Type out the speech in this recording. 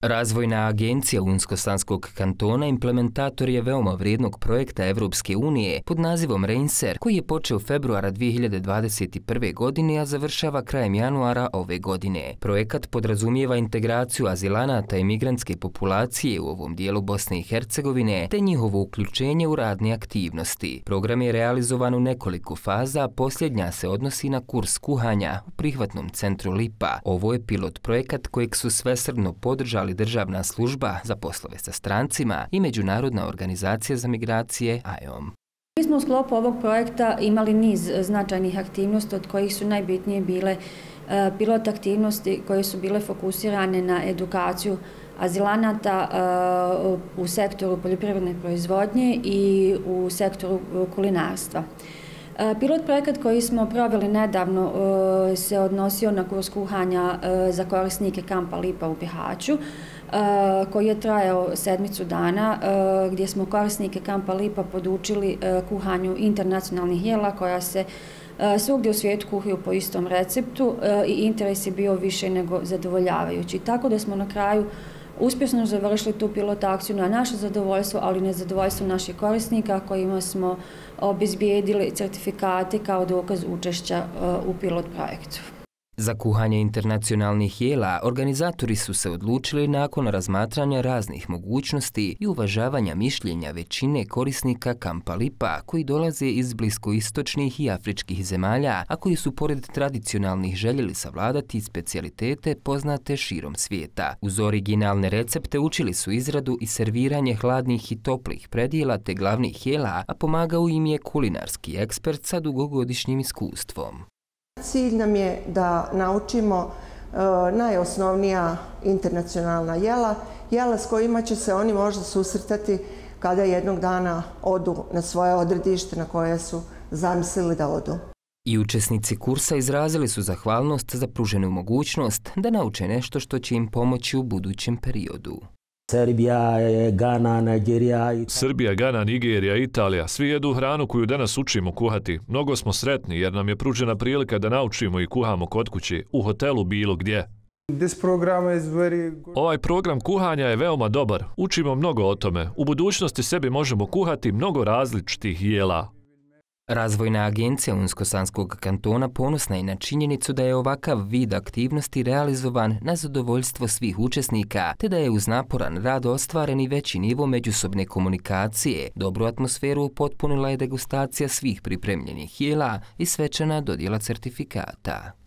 Razvojna agencija Unsko-Sanskog kantona implementator je veoma vrijednog projekta Evropske unije pod nazivom Reinser, koji je počeo februara 2021. godine, a završava krajem januara ove godine. Projekat podrazumijeva integraciju azilanata i migrantske populacije u ovom dijelu Bosne i Hercegovine, te njihovo uključenje u radne aktivnosti. Program je realizovan u nekoliko faza, a posljednja se odnosi na kurs kuhanja u prihvatnom centru Lipa. Ovo je pilot projekat kojeg su svesrdno podržali Državna služba za poslove sa strancima i Međunarodna organizacija za migracije IOM. Mi smo u sklopu ovog projekta imali niz značajnih aktivnosti, od kojih su najbitnije bile pilot aktivnosti koje su bile fokusirane na edukaciju azilanata u sektoru poljoprivredne proizvodnje i u sektoru kulinarstva. Pilot projekat koji smo proveli nedavno se odnosio na kurs kuhanja za korisnike kampa Lipa u Bihaću, koji je trajao 7 dana, gdje smo korisnike kampa Lipa podučili kuhanju internacionalnih jela koja se svugdje u svijetu kuhaju po istom receptu i interes je bio više nego zadovoljavajući. Tako da smo na kraju uspješno završili tu pilot akciju na naše zadovoljstvo, ali na zadovoljstvo naših korisnika kojima smo obezbijedili certifikate kao dokaz učešća u pilot projektu. Za kuhanje internacionalnih jela organizatori su se odlučili nakon razmatranja raznih mogućnosti i uvažavanja mišljenja većine korisnika kampa Lipa koji dolaze iz bliskoistočnih i afričkih zemalja, a koji su pored tradicionalnih željeli savladati specijalitete poznate širom svijeta. Uz originalne recepte učili su izradu i serviranje hladnih i toplih predjela te glavnih jela, a pomagao im je kulinarski ekspert sa dugogodišnjim iskustvom. Cilj nam je da naučimo najosnovnija internacionalna jela s kojima će se oni možda susretati kada jednog dana odu na svoje odredište na koje su zamislili da odu. I učesnici kursa izrazili su zahvalnost za pruženu mogućnost da nauče nešto što će im pomoći u budućem periodu. Srbija, Gana, Nigerija, Italija, svi jedu hranu koju danas učimo kuhati. Mnogo smo sretni jer nam je pružena prilika da naučimo i kuhamo kod kuće, u hotelu, bilo gdje. Ovaj program kuhanja je veoma dobar. Učimo mnogo o tome. U budućnosti sebi možemo kuhati mnogo različitih jela. Razvojna agencija Unsko-Sanskog kantona ponosna je na činjenicu da je ovakav vid aktivnosti realizovan na zadovoljstvo svih učesnika, te da je uz naporan rad ostvaren i veći nivo međusobne komunikacije. Dobru atmosferu upotpunila je degustacija svih pripremljenih jela i svečana dodjela certifikata.